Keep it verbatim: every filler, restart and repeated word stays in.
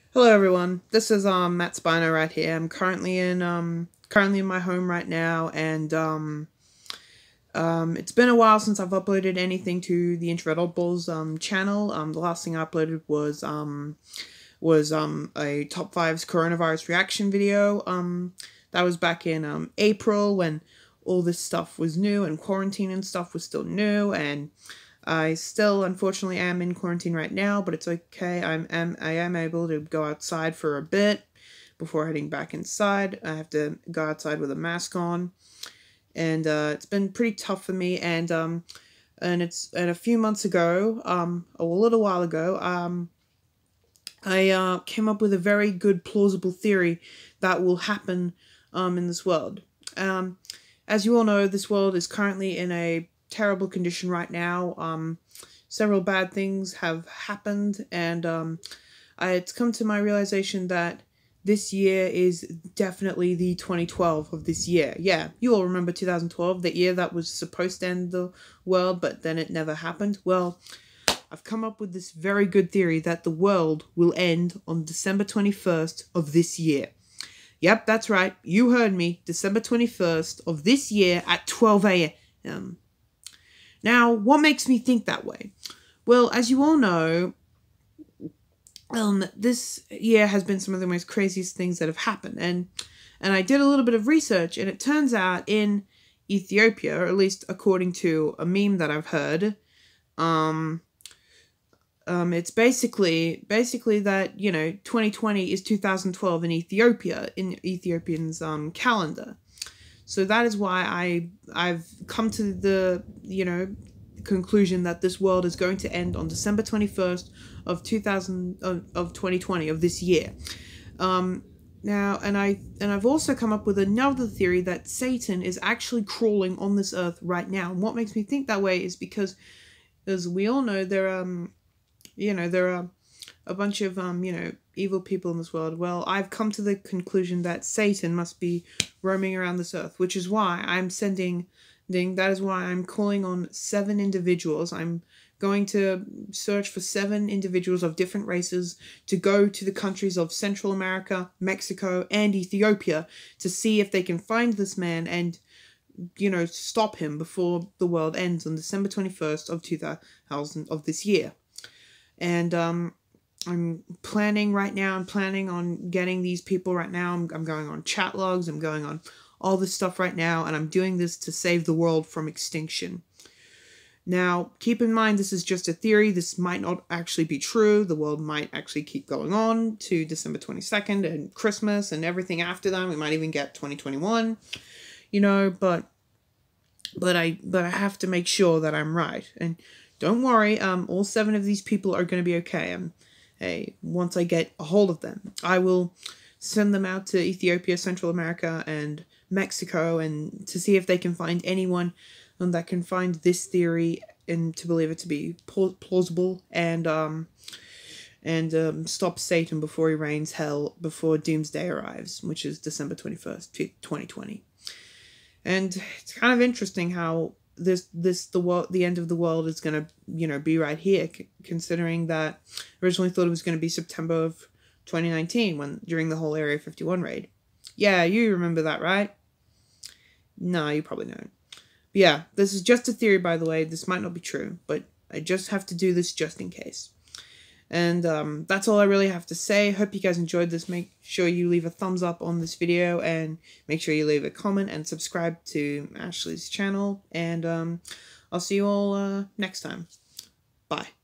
Hello everyone, this is um Matt Spino right here. I'm currently in um currently in my home right now, and um um it's been a while since I've uploaded anything to the Introvert Oddballs um channel. Um the last thing I uploaded was um was um a top fives coronavirus reaction video. Um that was back in um April, when all this stuff was new and quarantine and stuff was still new, and I still, unfortunately, am in quarantine right now, but it's okay. I'm am I am able to go outside for a bit before heading back inside. I have to go outside with a mask on, and uh, it's been pretty tough for me. And um, and it's and a few months ago, um, a little while ago, um, I uh, came up with a very good plausible theory that will happen um in this world. Um, as you all know, this world is currently in a terrible condition right now. Um, several bad things have happened, and um, I, it's come to my realization that this year is definitely the twenty twelve of this year. Yeah, you all remember two thousand twelve, the year that was supposed to end the world, but then it never happened. Well, I've come up with this very good theory that the world will end on December twenty-first of this year. Yep, that's right. You heard me. December twenty-first of this year at twelve a m Now, what makes me think that way? Well, as you all know, um, this year has been some of the most craziest things that have happened. And, and I did a little bit of research, and it turns out in Ethiopia, or at least according to a meme that I've heard, um, um, it's basically basically that, you know, twenty twenty is two thousand twelve in Ethiopia, in Ethiopians' um, calendar. So that is why I I've come to the, you know, conclusion that this world is going to end on December twenty-first of two thousand of, of twenty twenty of this year. Um, now, and I and I've also come up with another theory that Satan is actually crawling on this earth right now. And what makes me think that way is because, as we all know, there um you know there are a bunch of um you know evil people in this world. Well, I've come to the conclusion that Satan must be roaming around this earth, which is why I'm sending that is why I'm calling on seven individuals. I'm going to search for seven individuals of different races to go to the countries of Central America, Mexico, and Ethiopia to see if they can find this man and, you know, stop him before the world ends on December twenty-first of two thousand of this year. And um I'm planning right now, I'm planning on getting these people right now. I'm, I'm going on chat logs, I'm going on all this stuff right now, and I'm doing this to save the world from extinction. Now, keep in mind, this is just a theory. This might not actually be true. The world might actually keep going on to December twenty-second and Christmas and everything after that. We might even get twenty twenty-one, you know, but but I but I have to make sure that I'm right. And don't worry, um, all seven of these people are going to be okay. Um, hey, once I get a hold of them, I will send them out to Ethiopia, Central America, and Mexico, and to see if they can find anyone that can find this theory and to believe it to be plausible, and um and um, stop Satan before he reigns hell, before doomsday arrives, which is December twenty-first, twenty twenty. And it's kind of interesting how this this the world the end of the world is going to, you know, be right here, c considering that originally thought it was going to be September of twenty nineteen, when during the whole Area fifty-one raid. Yeah, you remember that, right? No, you probably don't. But yeah, this is just a theory, by the way. This might not be true, but I just have to do this just in case. And um, that's all I really have to say. Hope you guys enjoyed this. Make sure you leave a thumbs up on this video, and make sure you leave a comment and subscribe to Ashley's channel. And um, I'll see you all uh, next time. Bye.